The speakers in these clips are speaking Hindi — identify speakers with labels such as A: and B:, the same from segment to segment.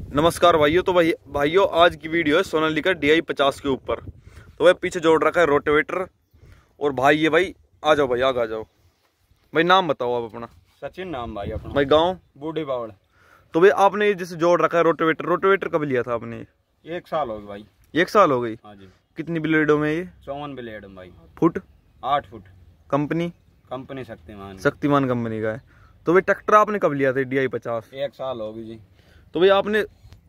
A: नमस्कार भाइयों। तो भाइयों आज की वीडियो है सोनालिका DI 50 के ऊपर। तो भाई पीछे जोड़ रखा है रोटावेटर। और भाई ये भाई आ जाओ भाई, आगे आ जाओ भाई। नाम बताओ आप अपना।
B: सचिन नाम भाई अपना।
A: भाई गांव
B: बूढ़ी बावड़।
A: तो भाई आपने ये जैसे जोड़ रखा है रोटावेटर कब लिया था आपने?
B: 1 साल हो गया भाई।
A: 1 साल हो गई?
B: हाँ जी।
A: कितनी ब्लेडों में ये?
B: 54 ब्लेड भाई।
A: Foot?
B: 8 foot.
A: Company
B: Shaktimaan
A: company का है। तो भाई ट्रैक्टर आपने कब लिया था DI 50?
B: 1 साल हो गई जी।
A: तो भाई आपने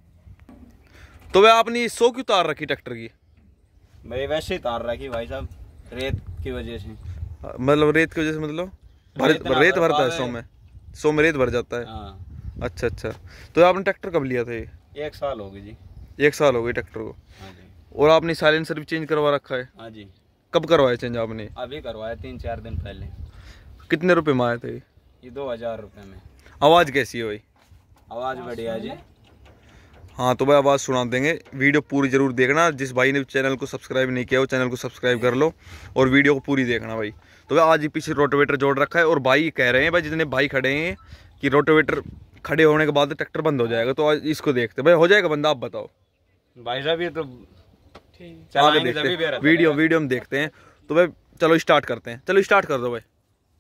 A: 100 क्यों तार रखी ट्रैक्टर की?
B: भाई वैसे ही तार रखी भाई साहब, रेत की वजह से।
A: मतलब रेत की वजह से? मतलब रेत भरता है 100 में रेत भर जाता है।
B: हाँ।
A: अच्छा। तो आपने ट्रैक्टर कब लिया था ये?
B: 1 साल हो गई जी।
A: 1 साल हो गई ट्रैक्टर को।
B: हाँ जी।
A: और आपने साइलेंसर भी चेंज करवा रखा है?
B: हाँ जी।
A: कब करवाया चेंज आपने?
B: अभी करवाया 3-4 दिन पहले।
A: कितने रुपए में आए थे
B: ये? 2000 रुपये में।
A: आवाज़ कैसी है भाई?
B: आवाज़ बढ़िया जी।
A: हाँ तो भाई आवाज़ सुना देंगे। वीडियो पूरी जरूर देखना। जिस भाई ने चैनल को सब्सक्राइब नहीं किया वो चैनल को सब्सक्राइब कर लो और वीडियो को पूरी देखना भाई। तो भाई आज ही पीछे रोटावेटर जोड़ रखा है। और भाई कह रहे हैं भाई जितने भाई खड़े हैं कि रोटावेटर खड़े होने के बाद ट्रैक्टर बंद हो जाएगा। तो आज इसको देखते भाई, हो जाएगा बंद? आप बताओ
B: भाई साहब ये तो
A: आगे देखते वीडियो में देखते हैं। तो भाई चलो स्टार्ट करते हैं। चलो स्टार्ट कर दो भाई।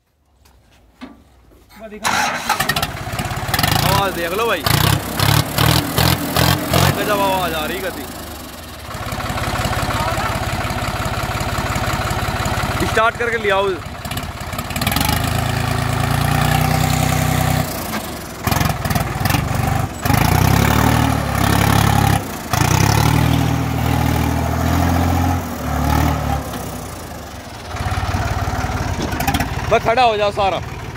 A: आवाज देख लो भाई, गजब आवाज आ रही गति। स्टार्ट करके ले आओ। बस खड़ा हो जाओ सारा।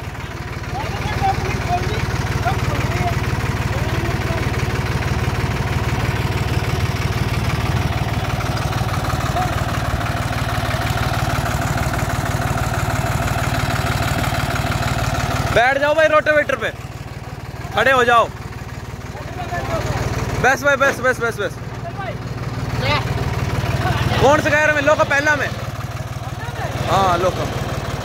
A: बैठ जाओ भाई रोटावेटर पे, खड़े हो जाओ। बस भाई बस। कौन से कह रहे में? लो का पहला में। हाँ लो का।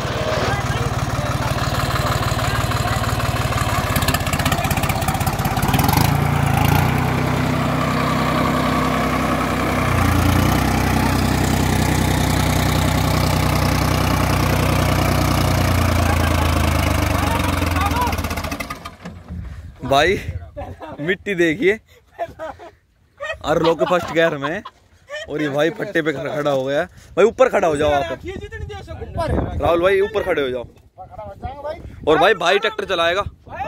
A: भाई मिट्टी देखिए। और लोग फर्स्ट गियर में और ये भाई फट्टे पे खड़ा हो गया। भाई ऊपर खड़ा हो जाओ आप। राहुल भाई ऊपर खड़े हो जाओ। और भाई ट्रैक्टर चलाएगा।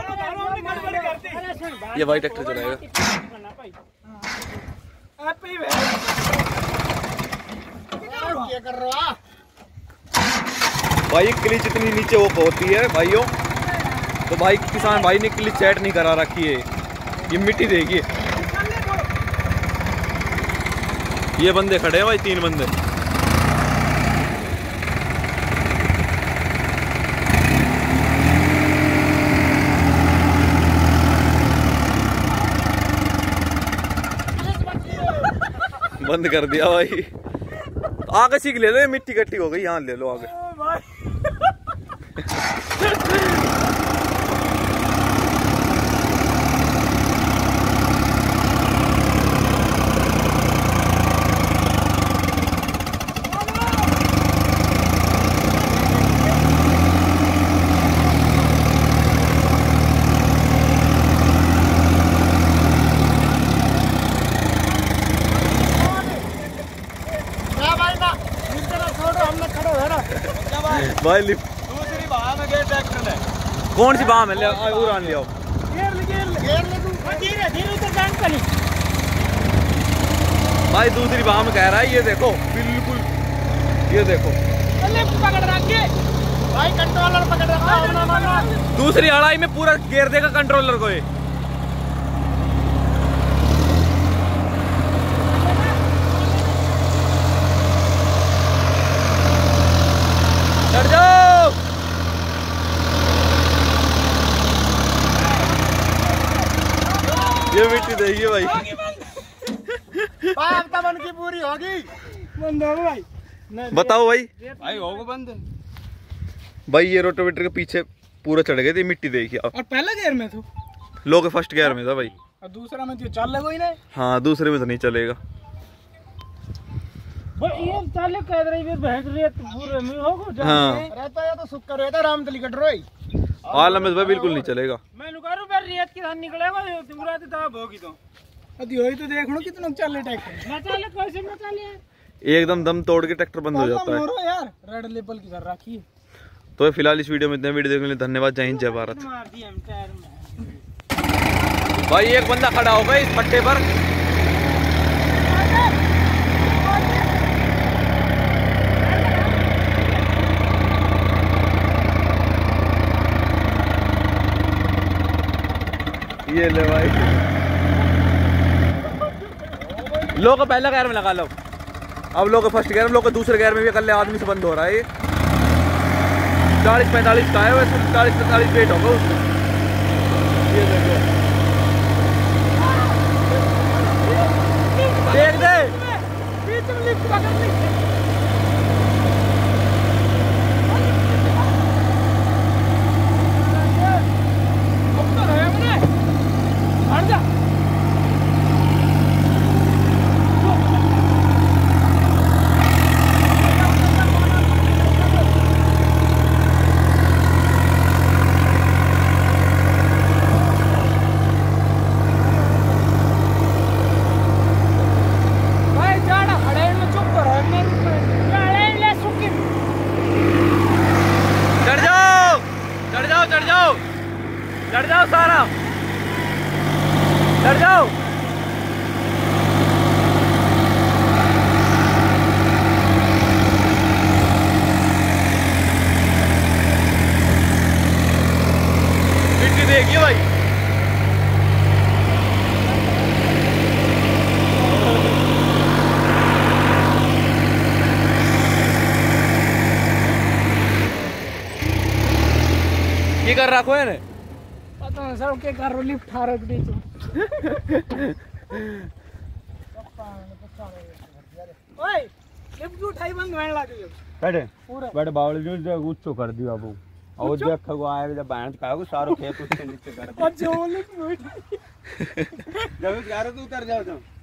A: ये भाई ट्रैक्टर चलाएगा। भाई क्लिच इतनी नीचे वो होती है भाइयों। तो भाई किसान भाई ने क्लिच सेट नहीं करा रखी है। ये मिट्टी देखिए। ये बंदे खड़े हैं भाई, 3 बंदे। बंद कर दिया भाई। आगे सीख ले लो, ये मिट्टी इकट्ठी हो गई, यहाँ ले लो आगे। भाई
B: दूसरी बाह में गए ट्रैक्टर है।
A: कौन सी बाह में? ले उड़ान ले आओ। भाई दूसरी बाह में कह रहा है। ये देखो बिल्कुल, ये देखो
C: पकड़ रखे भाई, कंट्रोलर पकड़ रखा।
A: दूसरी अड़ाई में पूरा घेर देगा कंट्रोलर को ये। चढ़ जाओ। ये मिट्टी देखिए भाई।
C: मन की पूरी होगी। बंद हो भाई।
A: बताओ भाई।
B: भाई होगा बंद।
A: भाई ये रोटावेटर के पीछे पूरा चढ़ गए थे, मिट्टी देखिए आप।
C: और पहला गियर में तो
A: लो के फर्स्ट गियर में था भाई।
C: और दूसरा में तो चल कोई नहीं।
A: हाँ दूसरे में तो नहीं चलेगा।
C: ये चाले कह रही है भैंस रेत पूरे में होगा।
A: हाँ
C: रहता है तो सुक्का रहता राम तली कट रोई।
A: आलम में बिल्कुल नहीं चलेगा।
C: मैं नुकारू पर रेत की धान निकलेगा तुम्हारा तो दाब होगी तो अभी होई तो देख लो कितना चले ट्रैक्टर ना चले कैसे ना चले
A: एकदम दम तोड़ के ट्रैक्टर बंद हो जाता है
C: यार। रेड लेवल की कर रखी है।
A: तो फिलहाल इस वीडियो में इतने वीडियो देखने के लिए धन्यवाद। जय हिंद जय भारत। भाई एक बंदा खड़ा होगा इस पट्टे पर। ये ले भाई लोग को पहला गियर में लगा लो। अब लोग फर्स्ट गियर में, लोग दूसरे गियर में भी अकेले आदमी से बंद हो रहा है। ये 40-45 का है वैसे, 40-45 वेट होगा उसका। ये देखो देख दे चढ़ जाओ सारा, चढ़ जाओ। मिट्टी देखिए भाई, ये कर रखो है ना
C: सर के कार लिफ्ट आ रहा है। ओए लिफ्ट उठाई बंद होने लगी।
B: बैठे बैठे बावल जो गुच्छो कर दिया अब और देख को आएगा जब बैंड खाओगे सारो खेत उसके नीचे कर।
C: अच्छा वो लिफ्ट
B: जब जा रहे तो उतर जाओ तुम।